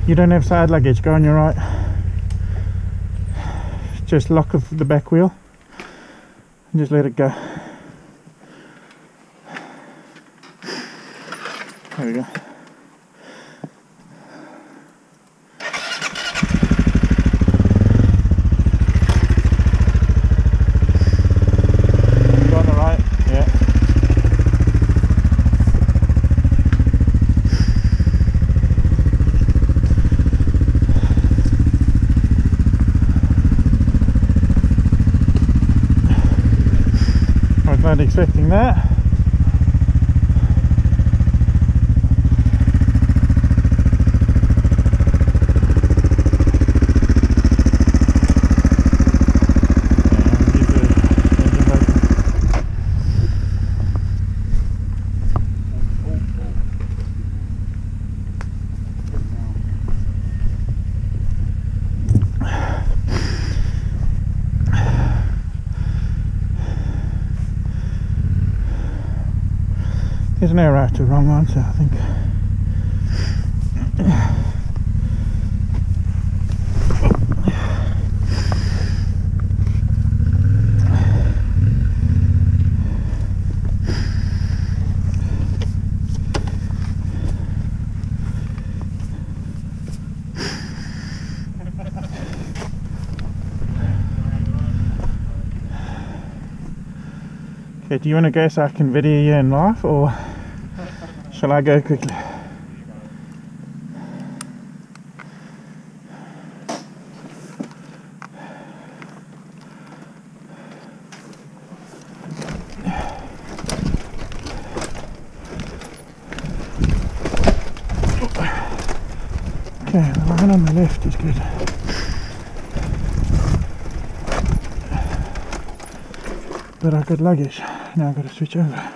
You don't have side luggage, go on your right. Just lock of the back wheel and just let it go. There we go. Go on the right, yeah. I was not expecting that. There's no right or wrong answer, I think. Okay, do you want to go so I can video you in live, or shall I go quickly? Okay, the line on the left is good. But I've got luggage. Now I've got to switch over.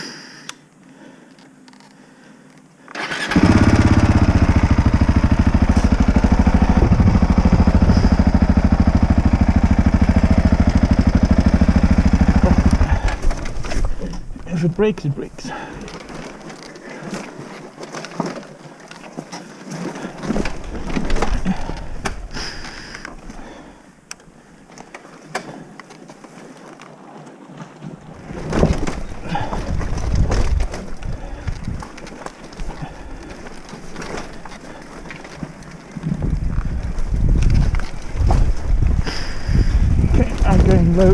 If it breaks, it breaks. Okay, I'm going low.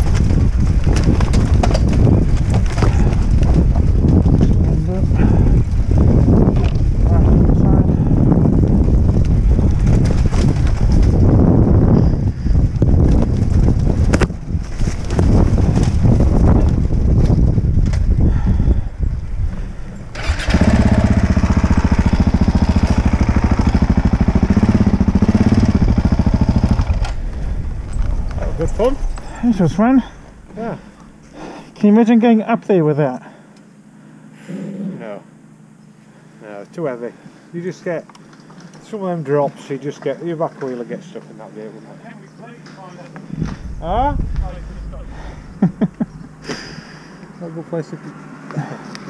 Good fun? This was fun. Yeah. Can you imagine going up there with that? No. No, it's too heavy. You just get some of them drops, you just get your back wheel gets stuck in that bit, wouldn't it? Ah? Not a good place to